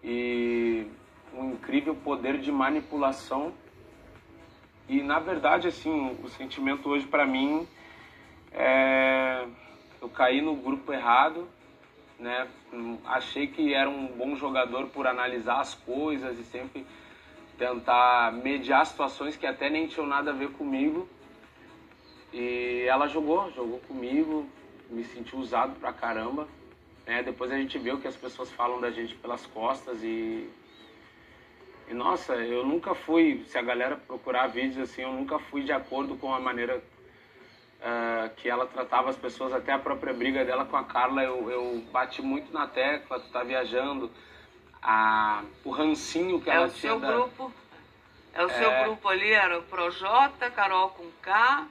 e um incrível poder de manipulação. E na verdade, assim, o sentimento hoje para mim é... eu caí no grupo errado, né? Achei que era um bom jogador por analisar as coisas e sempre tentar mediar situações que até nem tinham nada a ver comigo. E ela jogou comigo, me senti usado pra caramba, né? Depois a gente vê o que as pessoas falam da gente pelas costas e nossa, eu nunca fui, se a galera procurar vídeos assim, eu nunca fui de acordo com a maneira que ela tratava as pessoas, até a própria briga dela com a Carla, eu bati muito na tecla, tu tá viajando, o rancinho que ela tinha. É o seu grupo ali, era o Projota, Carol com K,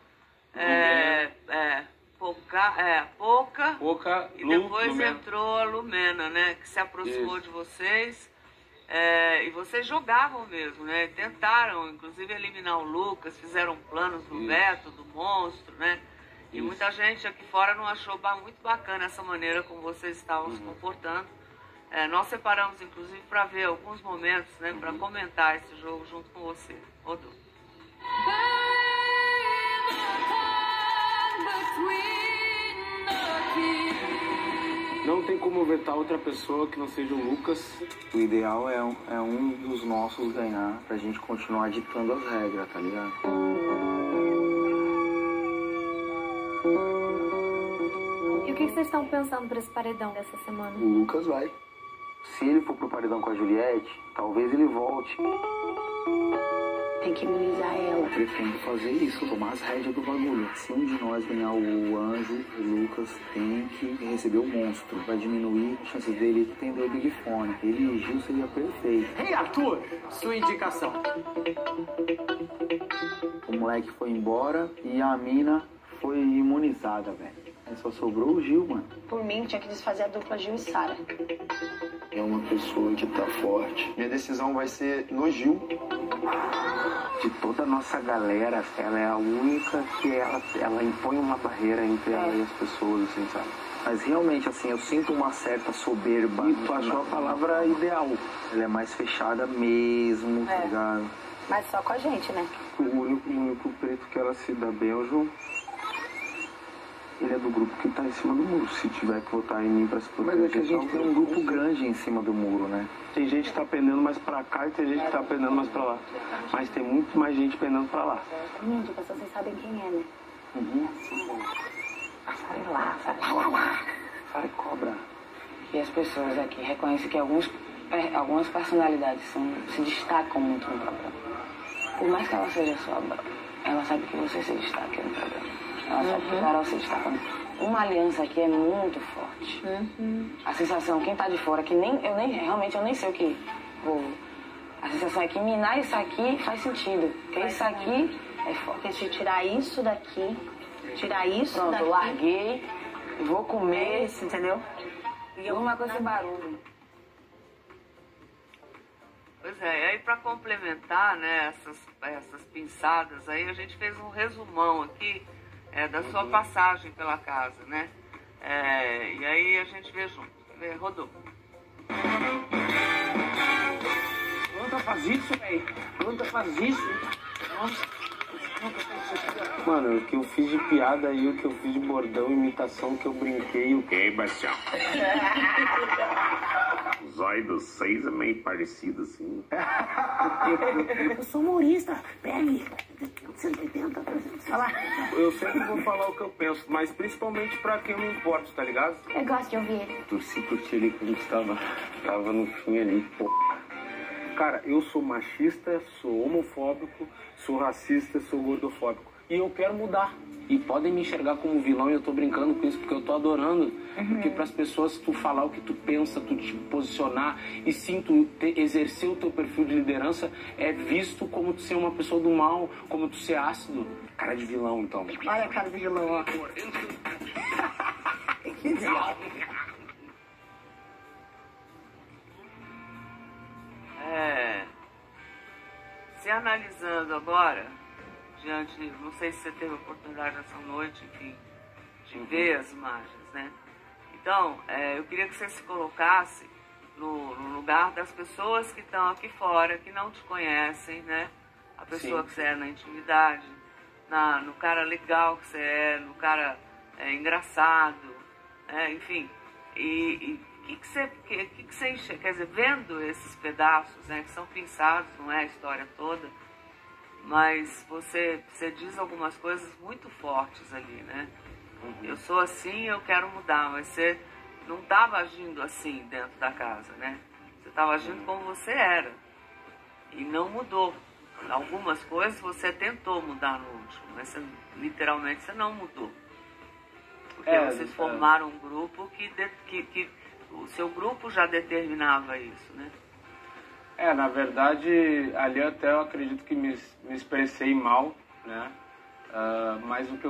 Poca, e depois Lumena. entrou a Lumena, né, que se aproximou de vocês, e vocês jogavam mesmo, né, tentaram inclusive eliminar o Lucas, fizeram planos do Beto, do Monstro, né, e muita gente aqui fora não achou muito bacana essa maneira como vocês estavam se comportando. Nós separamos inclusive para ver alguns momentos, né, para comentar esse jogo junto com você, Rodolfo. Não tem como vetar outra pessoa que não seja o Lucas. O ideal é um dos nossos ganhar, pra gente continuar ditando as regras, tá ligado? E o que vocês estão pensando pra esse paredão dessa semana? O Lucas vai. Se ele for pro paredão com a Juliette, talvez ele volte. Tem que imunizar ela. Eu pretendo fazer isso, tomar as rédeas do bagulho. Se um de nós ganhar o Anjo, o Lucas tem que receber o Monstro. Vai diminuir as chances dele entender o Big Fone. Ele e Gil seria perfeito. Ei, Arthur, sua indicação. O moleque foi embora e a mina foi imunizada, velho. Aí só sobrou o Gil, mano. Por mim, tinha que desfazer a dupla Gil e Sara. É uma pessoa que tá forte. Minha decisão vai ser no Gil. De toda a nossa galera, ela é a única que ela impõe uma barreira entre ela e as pessoas, assim, sabe? Mas realmente, assim, eu sinto uma certa soberba. E tu achou a palavra ideal. Ela é mais fechada mesmo, tá ligado? Mas só com a gente, né? O único preto que ela se dá bem é o João. Ele é do grupo que tá em cima do muro. Se tiver que votar em mim pra se proteger... Mas é que a gente tem um grupo grande em cima do muro, né? Tem gente que tá pendendo mais pra cá e tem gente que tá pendendo mais pra lá. Mas tem muito mais gente pendendo pra lá. Minha indicação, vocês sabem quem é, né? Sai lá, sai lá. Sai, cobra. E as pessoas aqui reconhecem que algumas personalidades se destacam muito no programa. Por mais que ela seja sobra, ela sabe que você se destaca no programa. Ela sabe que Carol se destaca. Uma aliança aqui é muito forte. A sensação, quem tá de fora, que realmente eu nem sei o que. A sensação é que minar isso aqui faz sentido. Porque isso aqui é forte. Porque se tirar isso daqui, tirar isso Pronto, daqui... eu larguei, vou comer, isso, entendeu? E uma coisa sem barulho. Pois é, e aí para complementar, né, essas pinçadas aí, a gente fez um resumão aqui da sua passagem pela casa, né? E aí a gente vê junto. Rodou. Planta faz isso, velho. Planta faz isso. Nossa. Mano, o que eu fiz de piada aí, o que eu fiz de bordão, imitação, que eu brinquei, o que... Ei, Bastião. O zóio dos 6 é meio parecido, assim. Eu sou humorista. Pegue. 180. Eu sempre vou falar o que eu penso, mas principalmente pra quem eu me importo, tá ligado? Eu gosto de ouvir ele. Torci por ti ali quando tava no fim ali, pô. Cara, eu sou machista, sou homofóbico, sou racista, sou gordofóbico. E eu quero mudar. E podem me enxergar como vilão e eu tô brincando com isso porque eu tô adorando. Porque pras pessoas tu falar o que tu pensa, tu te posicionar e sim tu exercer o teu perfil de liderança é visto como tu ser uma pessoa do mal, como tu ser ácido. Cara de vilão, então. Olha a cara de vilão, ó. Que diabo. Se analisando agora, diante, não sei se você teve a oportunidade nessa noite, enfim, de ver as imagens, né? Então, eu queria que você se colocasse no lugar das pessoas que estão aqui fora, que não te conhecem, né? A pessoa Sim. que você é na intimidade, no cara legal que você é, no cara engraçado, enfim. E o que você enxerga? Quer dizer, vendo esses pedaços, né, que são pinçados, não é a história toda, mas você diz algumas coisas muito fortes ali, né? Eu sou assim, eu quero mudar, mas você não estava agindo assim dentro da casa, né? Você estava agindo como você era e não mudou. Algumas coisas você tentou mudar no último, mas literalmente você não mudou. Porque vocês formaram um grupo que o seu grupo já determinava isso, né? Na verdade, ali até eu acredito que me expressei mal, né? Mas o que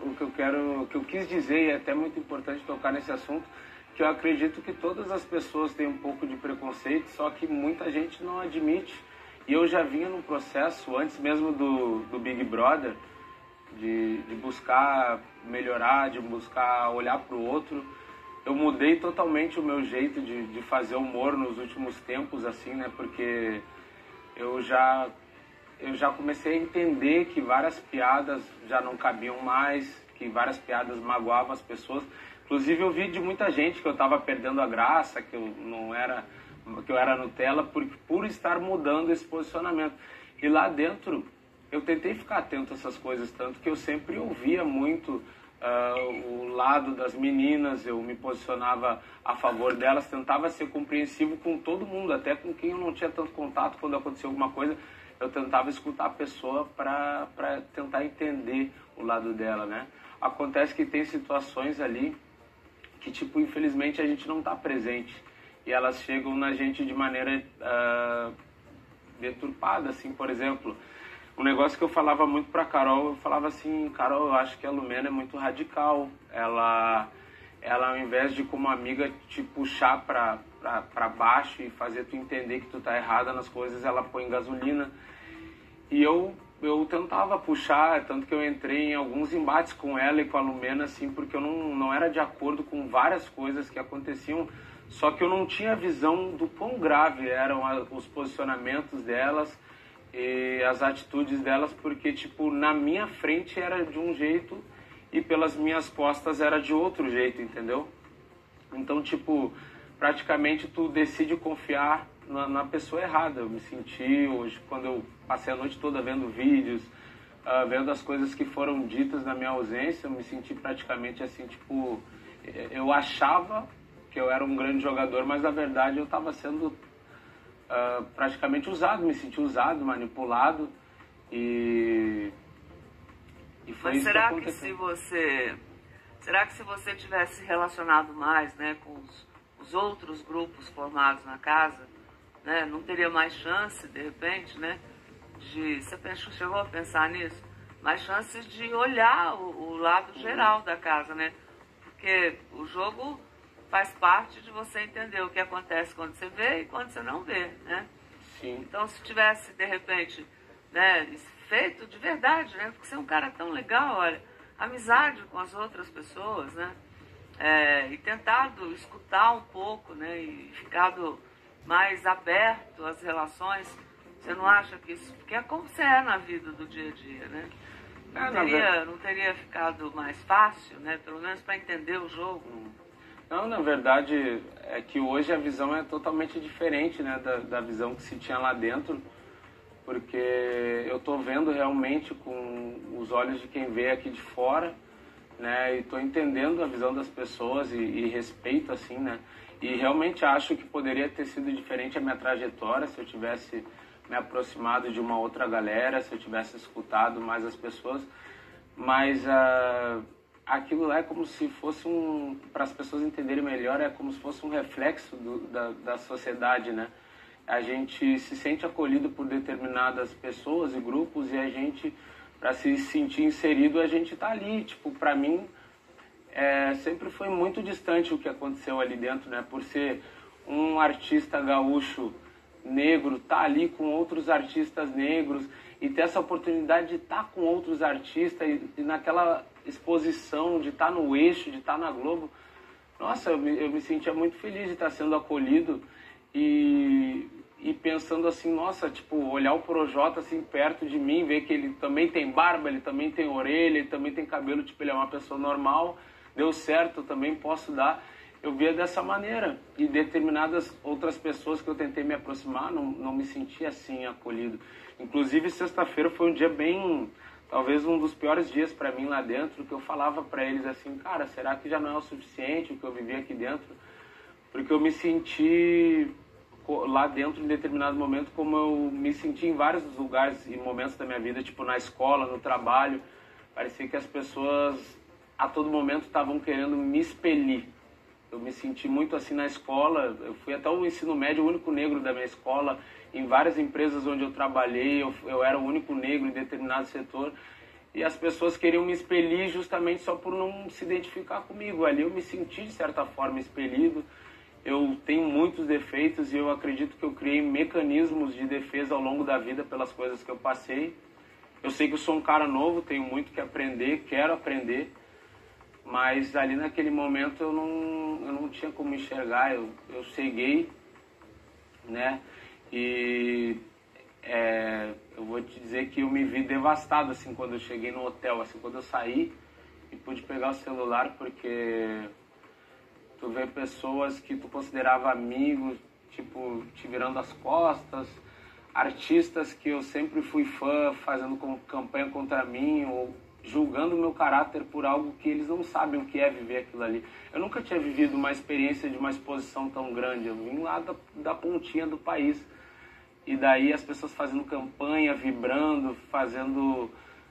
eu quis dizer, e é até muito importante tocar nesse assunto, que eu acredito que todas as pessoas têm um pouco de preconceito, só que muita gente não admite. E eu já vinha num processo, antes mesmo do Big Brother, de buscar melhorar, de buscar olhar para o outro. Eu mudei totalmente o meu jeito de fazer humor nos últimos tempos, assim, né? Porque eu já comecei a entender que várias piadas já não cabiam mais, que várias piadas magoavam as pessoas. Inclusive eu vi de muita gente que eu estava perdendo a graça, que eu era Nutella por estar mudando esse posicionamento. E lá dentro eu tentei ficar atento a essas coisas, tanto que eu sempre ouvia muito o lado das meninas, eu me posicionava a favor delas, tentava ser compreensivo com todo mundo, até com quem eu não tinha tanto contato. Quando acontecia alguma coisa, eu tentava escutar a pessoa para tentar entender o lado dela, né? Acontece que tem situações ali que, tipo, infelizmente a gente não está presente e elas chegam na gente de maneira deturpada, assim. Por exemplo, um negócio que eu falava muito pra Carol, eu falava assim: Carol, eu acho que a Lumena é muito radical. Ela ao invés de como amiga te puxar pra baixo e fazer tu entender que tu tá errada nas coisas, ela põe gasolina. E eu tentava puxar, tanto que eu entrei em alguns embates com ela e com a Lumena, assim, porque eu não era de acordo com várias coisas que aconteciam, só que eu não tinha visão do quão grave eram os posicionamentos delas e as atitudes delas, porque, tipo, na minha frente era de um jeito e pelas minhas costas era de outro jeito, entendeu? Então, tipo, praticamente tu decide confiar na pessoa errada. Eu me senti hoje, quando eu passei a noite toda vendo vídeos, vendo as coisas que foram ditas na minha ausência, eu me senti praticamente assim, tipo, eu achava que eu era um grande jogador, mas na verdade eu estava sendo praticamente usado, me senti usado, manipulado e foi mas isso será que que aconteceu. será que se você tivesse relacionado mais, né, com os outros grupos formados na casa, né, não teria mais chance, de repente, né, você chegou a pensar nisso? Mais chances de olhar o lado geral da casa, né? Porque o jogo faz parte de você entender o que acontece quando você vê e quando você não vê, né? Sim. Então, se tivesse, de repente, né, feito de verdade, né? Porque você é um cara tão legal, olha, amizade com as outras pessoas, né? E tentado escutar um pouco, né? E ficado mais aberto às relações. Você não acha que isso... Porque é como você é na vida do dia a dia, né? Não teria ficado mais fácil, né? Pelo menos para entender o jogo. Não, na verdade, é que hoje a visão é totalmente diferente, né, da visão que se tinha lá dentro, porque eu tô vendo realmente com os olhos de quem vê aqui de fora, né, e tô entendendo a visão das pessoas e respeito, assim, né, e realmente acho que poderia ter sido diferente a minha trajetória se eu tivesse me aproximado de uma outra galera, se eu tivesse escutado mais as pessoas, mas aquilo lá é como se fosse para as pessoas entenderem melhor, é como se fosse um reflexo da sociedade, né? A gente se sente acolhido por determinadas pessoas e grupos e a gente, para se sentir inserido, a gente tá ali. Tipo, para mim, sempre foi muito distante o que aconteceu ali dentro, né? Por ser um artista gaúcho negro, tá ali com outros artistas negros e ter essa oportunidade de estar com outros artistas e naquela exposição, de estar no eixo, de estar na Globo. Nossa, eu me sentia muito feliz de estar sendo acolhido e pensando assim, nossa, tipo, olhar o Projota assim perto de mim, ver que ele também tem barba, ele também tem orelha, ele também tem cabelo, tipo, ele é uma pessoa normal, deu certo, eu também posso dar. Eu via dessa maneira. E determinadas outras pessoas que eu tentei me aproximar, não me sentia assim acolhido. Inclusive, sexta-feira foi um dia bem, talvez um dos piores dias para mim lá dentro, que eu falava para eles assim, cara, será que já não é o suficiente o que eu vivi aqui dentro? Porque eu me senti lá dentro em determinado momento como eu me senti em vários lugares e momentos da minha vida, tipo na escola, no trabalho. Parecia que as pessoas a todo momento estavam querendo me expelir. Eu me senti muito assim na escola, eu fui até o ensino médio, o único negro da minha escola, em várias empresas onde eu trabalhei, eu era o único negro em determinado setor, e as pessoas queriam me expelir justamente só por não se identificar comigo. Ali eu me senti, de certa forma, expelido. Eu tenho muitos defeitos e eu acredito que eu criei mecanismos de defesa ao longo da vida pelas coisas que eu passei. Eu sei que eu sou um cara novo, tenho muito que aprender, quero aprender, mas ali naquele momento eu não tinha como enxergar, eu ceguei, né? E eu vou te dizer que eu me vi devastado assim quando eu cheguei no hotel, assim, quando eu saí e pude pegar o celular, porque tu vê pessoas que tu considerava amigos, tipo, te virando as costas, artistas que eu sempre fui fã fazendo campanha contra mim ou julgando o meu caráter por algo que eles não sabem o que é viver aquilo ali. Eu nunca tinha vivido uma experiência de uma exposição tão grande. Eu vim lá da pontinha do país. E daí as pessoas fazendo campanha, vibrando, fazendo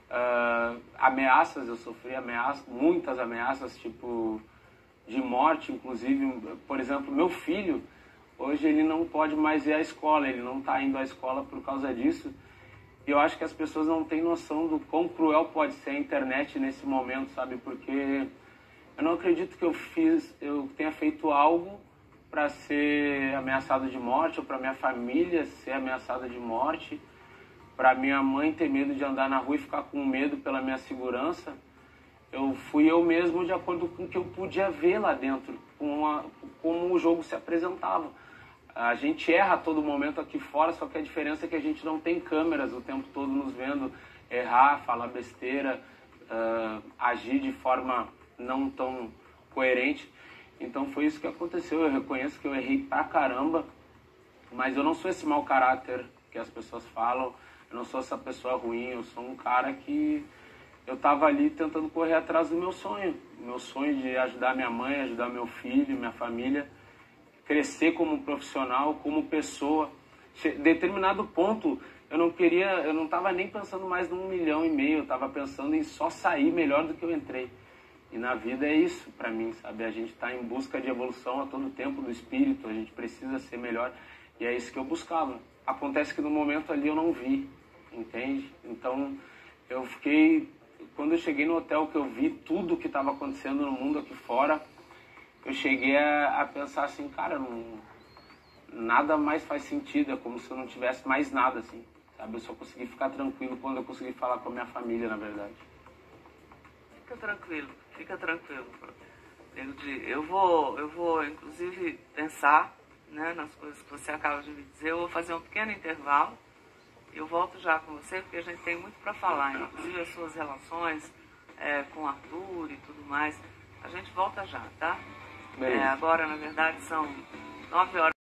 ameaças. Eu sofri ameaças, muitas ameaças, tipo, de morte, inclusive. Por exemplo, meu filho, hoje ele não pode mais ir à escola, ele não está indo à escola por causa disso. E eu acho que as pessoas não têm noção do quão cruel pode ser a internet nesse momento, sabe? Porque eu não acredito que eu tenha feito algo para ser ameaçado de morte, ou para minha família ser ameaçada de morte, para minha mãe ter medo de andar na rua e ficar com medo pela minha segurança. Eu fui eu mesmo de acordo com o que eu podia ver lá dentro, como o jogo se apresentava. A gente erra a todo momento aqui fora, só que a diferença é que a gente não tem câmeras o tempo todo nos vendo errar, falar besteira, agir de forma não tão coerente. Então foi isso que aconteceu. Eu reconheço que eu errei pra caramba, mas eu não sou esse mau caráter que as pessoas falam, eu não sou essa pessoa ruim, eu sou um cara que eu tava ali tentando correr atrás do meu sonho de ajudar minha mãe, ajudar meu filho, minha família, crescer como profissional, como pessoa. Determinado ponto, eu não estava nem pensando mais num 1,5 milhão, eu estava pensando em só sair melhor do que eu entrei. E na vida é isso para mim, sabe? A gente está em busca de evolução a todo tempo do espírito, a gente precisa ser melhor, e é isso que eu buscava. Acontece que no momento ali eu não vi, entende? Então eu fiquei, quando eu cheguei no hotel, que eu vi tudo que estava acontecendo no mundo aqui fora, eu cheguei a pensar assim, cara, nada mais faz sentido, é como se eu não tivesse mais nada, assim, sabe? Eu só consegui ficar tranquilo quando eu consegui falar com a minha família, na verdade. Fica tranquilo. Eu vou inclusive pensar, né, nas coisas que você acaba de me dizer. Eu vou fazer um pequeno intervalo e eu volto já com você, porque a gente tem muito para falar, inclusive as suas relações com o Arthur e tudo mais. A gente volta já, tá? Agora, na verdade, são 9 horas.